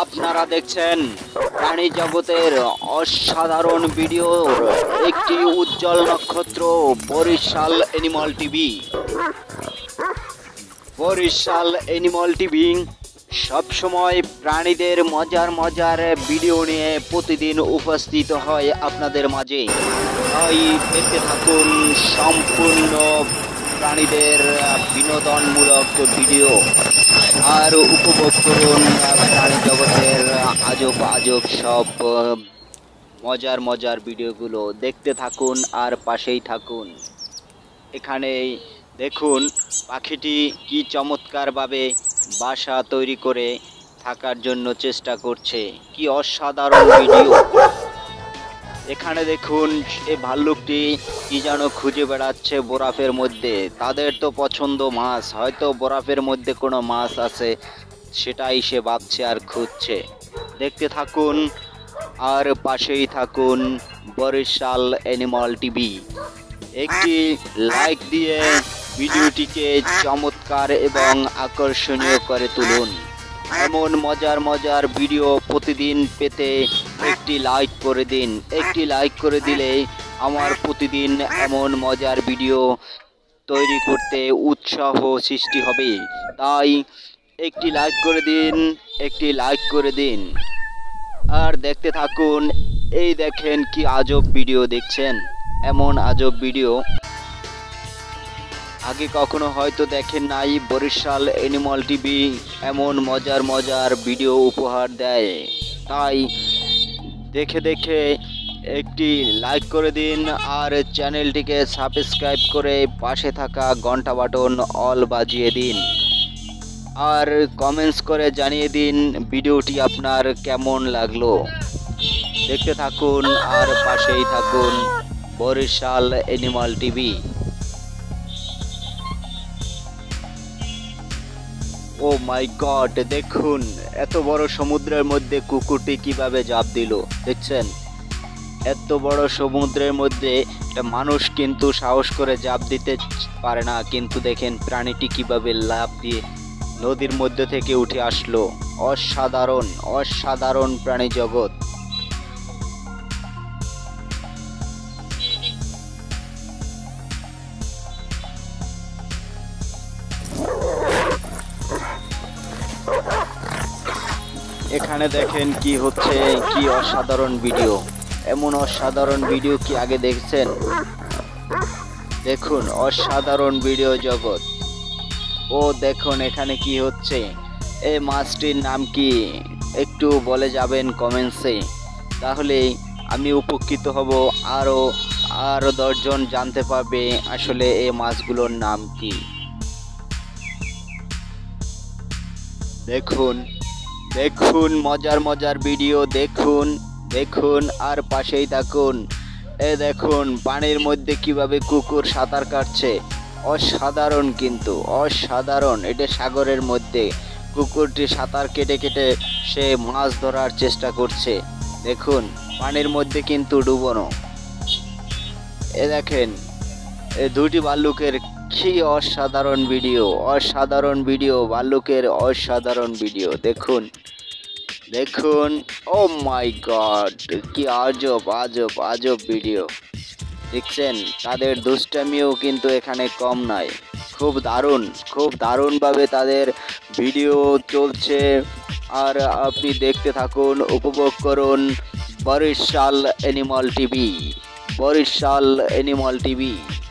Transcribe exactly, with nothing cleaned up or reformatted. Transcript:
আপনারা দেখছেন প্রাণী জগতের অসাধারণ ভিডিওর একটি উজ্জ্বল নক্ষত্র Barishal animal TV. Barishal animal TV সবসময় প্রাণীদের মজার মজার ভিডিও নিয়ে প্রতিদিন উপস্থিত হয় আপনাদের মাঝে। তাই দেখতে থাকুন সম্পূর্ণ প্রাণীদের বিনোদনমূলক ভিডিও আর উপভোগ করুন প্রাণী জগতের আজব আজব সব মজার মজার ভিডিওগুলো। দেখতে থাকুন আর পাশেই থাকুন। এখানে দেখুন পাখিটি কি চমৎকারভাবে বাসা তৈরি করে থাকার জন্য চেষ্টা করছে, কি অসাধারণ ভিডিও। এখানে দেখুন এই ভাল্লুকটি কি যেন খুঁজে বেড়াচ্ছে বরফের মধ্যে। তাদের তো পছন্দ মাছ, হয়তো বরফের মধ্যে কোনো মাছ আছে সেটাই সে ভাবছে আর খুঁজছে। দেখতে থাকুন আর পাশেই থাকুন বরিশাল অ্যানিমাল টিভি। একটি লাইক দিয়ে ভিডিওটিকে চমৎকার এবং আকর্ষণীয় করে তুলুন। এমন মজার মজার ভিডিও প্রতিদিন পেতে একটি লাইক করে দিন। একটি লাইক করে দিলে আমার প্রতিদিন এমন মজার ভিডিও তৈরি করতে উৎসাহ সৃষ্টি হবে। তাই একটি লাইক করে দিন, একটি লাইক করে দিন আর দেখতে থাকুন। এই দেখেন কি আজব ভিডিও দেখছেন। এমন আজব ভিডিও আগে কখনো হয়তো দেখেন নাই। বরিশাল অ্যানিমাল টিভি এমন মজার মজার ভিডিও উপহার দেয়। তাই দেখে দেখে একটি লাইক করে দিন আর চ্যানেলটিকে সাবস্ক্রাইব করে পাশে থাকা ঘন্টা বাটন অল বাজিয়ে দিন আর কমেন্টস করে জানিয়ে দিন ভিডিওটি আপনার কেমন লাগলো। দেখতে থাকুন আর পাশেই থাকুন Barishal animal TV. Oh my god, দেখুন এত বড় সমুদ্রের মধ্যে কুকুরটি কিভাবে ঝাঁপ দিল। দেখছেন এত বড় সমুদ্রের মধ্যে একটা মানুষ কিন্তু সাহস করে ঝাঁপ দিতে পারে না, কিন্তু দেখেন প্রাণীটি কিভাবে লাফ দিয়ে নদীর মধ্যে থেকে উঠে আসলো। অসাধারণ অসাধারণ প্রাণী জগৎ। এখানে দেখেন কি হচ্ছে, কি অসাধারণ ভিডিও। এমন অসাধারণ ভিডিও কি আগে দেখছেন? দেখুন অসাধারণ ভিডিও জগৎ। ও দেখুন এখানে কি হচ্ছে। এই মাছটির নাম কি একটু বলে যাবেন কমেন্টসে, তাহলে আমি উপকৃত হব। আরও আরও দশজন জানতে পারবে আসলে এই মাছগুলোর নাম কি। দেখুন দেখুন মজার মজার ভিডিও দেখুন দেখুন আর পাশেই থাকুন। এ দেখুন পানির মধ্যে কিভাবে কুকুর সাঁতার কাটছে। অসাধারণ কিন্তু অসাধারণ। এটা সাগরের মধ্যে কুকুরটি সাঁতার কেটে কেটে সে মাছ ধরার চেষ্টা করছে। দেখুন পানির মধ্যে কিন্তু ডুবোনো। এ দেখেন এ দুটি ভাল্লুকের কি অসাধারণ ভিডিও, অসাধারণ ভিডিও, ভাল্লুকের অসাধারণ ভিডিও। দেখুন দেখুন ও মাই গড, কি আজব আজব আজব ভিডিও দেখছেন। তাদের দুষ্টামিও কিন্তু এখানে কম নয়। খুব দারুণ খুব দারুণভাবে তাদের ভিডিও চলছে আর আপনি দেখতে থাকুন, উপভোগ করুন Barishal animal TV. Barishal animal TV.